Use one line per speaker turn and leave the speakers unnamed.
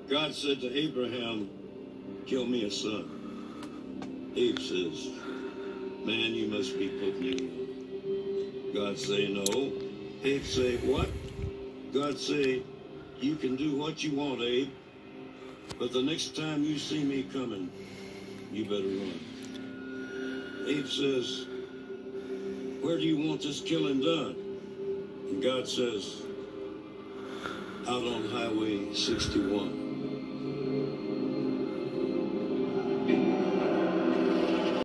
God said to Abraham, kill me a son. Abe says, man, you must be putting me on. God say, no. Abe say, what? God say, you can do what you want, Abe, but the next time you see me coming, you better run. Abe says, where do you want this killing done? And God says, out on Highway 61.